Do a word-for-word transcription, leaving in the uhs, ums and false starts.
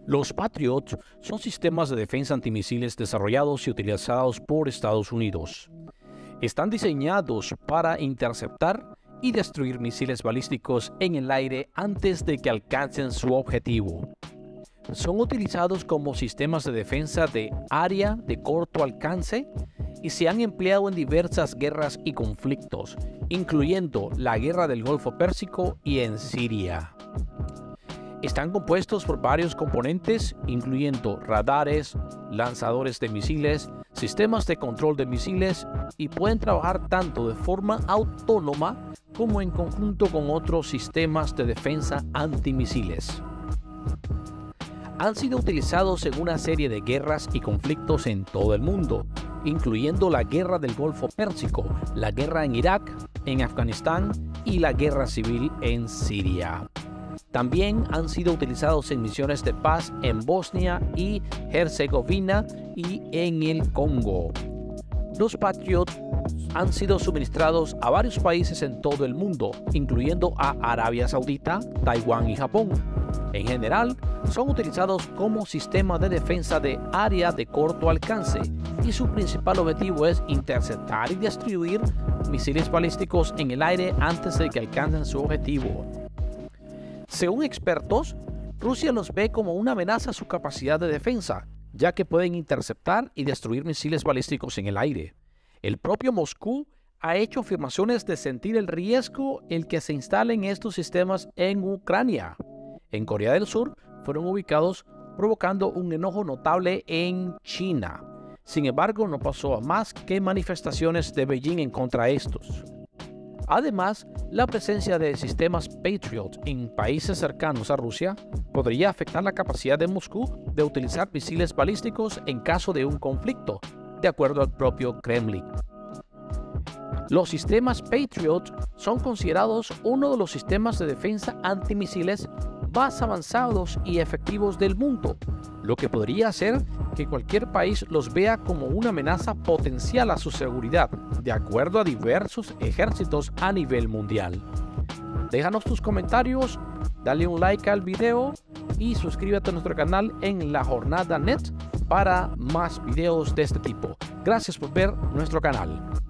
Los Patriot son sistemas de defensa antimisiles desarrollados y utilizados por Estados Unidos. Están diseñados para interceptar y destruir misiles balísticos en el aire antes de que alcancen su objetivo. Son utilizados como sistemas de defensa de área de corto alcance y se han empleado en diversas guerras y conflictos, incluyendo la Guerra del Golfo Pérsico y en Siria. Están compuestos por varios componentes, incluyendo radares, lanzadores de misiles, sistemas de control de misiles y pueden trabajar tanto de forma autónoma como en conjunto con otros sistemas de defensa antimisiles. Han sido utilizados en una serie de guerras y conflictos en todo el mundo, incluyendo la Guerra del Golfo Pérsico, la guerra en Irak, en Afganistán y la guerra civil en Siria. También han sido utilizados en misiones de paz en Bosnia y Herzegovina y en el Congo. Los Patriot han sido suministrados a varios países en todo el mundo, incluyendo a Arabia Saudita, Taiwán y Japón. En general, son utilizados como sistema de defensa de área de corto alcance y su principal objetivo es interceptar y destruir misiles balísticos en el aire antes de que alcancen su objetivo. Según expertos, Rusia los ve como una amenaza a su capacidad de defensa, ya que pueden interceptar y destruir misiles balísticos en el aire. El propio Moscú ha hecho afirmaciones de sentir el riesgo el que se instalen estos sistemas en Ucrania. En Corea del Sur fueron ubicados, provocando un enojo notable en China. Sin embargo, no pasó a más que manifestaciones de Beijing en contra de estos. Además, la presencia de sistemas Patriot en países cercanos a Rusia podría afectar la capacidad de Moscú de utilizar misiles balísticos en caso de un conflicto, de acuerdo al propio Kremlin. Los sistemas Patriot son considerados uno de los sistemas de defensa antimisiles más avanzados y efectivos del mundo, lo que podría hacer que cualquier país los vea como una amenaza potencial a su seguridad, de acuerdo a diversos ejércitos a nivel mundial. Déjanos tus comentarios, dale un like al video y suscríbete a nuestro canal en La Jornada punto net para más videos de este tipo. Gracias por ver nuestro canal.